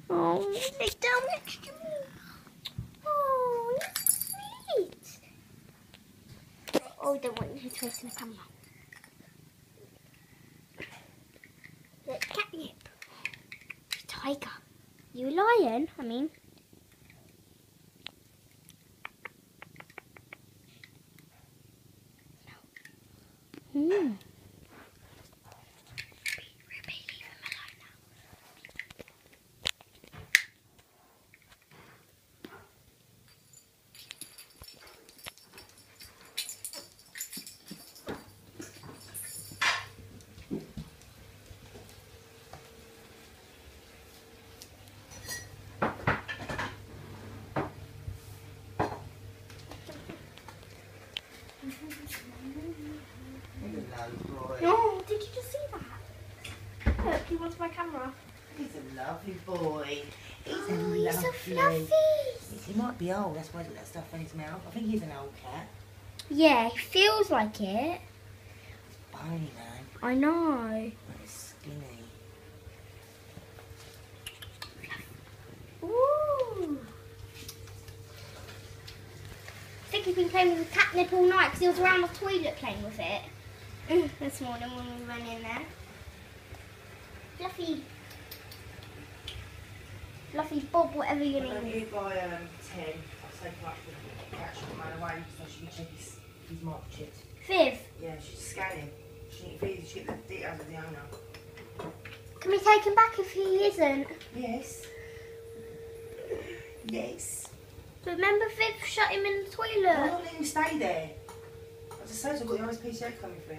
Oh, they down next to me. Oh, that's sweet. Oh, I don't want you to face in the camera. Look, catnip. Tiger. You a lion? I mean. Hmm. Oh, did you just see that? Look, he wants my camera. He's a lovely boy. He's He's so fluffy. He might be old, that's why he's got that stuff in his mouth. I think he's an old cat. Yeah, he feels like it. Bony, man. I know. And he's skinny. Ooh. I think he's been playing with the catnip all night because he was around the toilet playing with it. This morning when we went in there. Fluffy. Fluffy Bob, whatever your name is. Here by 10, I'll take him up to the catch him right away so she can check his mark chip. Viv, Yeah, she's scanning. She can feed, she get the details of the owner. can we take him back if he isn't? Yes. Yes. But remember Viv shut him in the I'm toilet. not letting him stay there. I just said I've got the RSPCA coming through.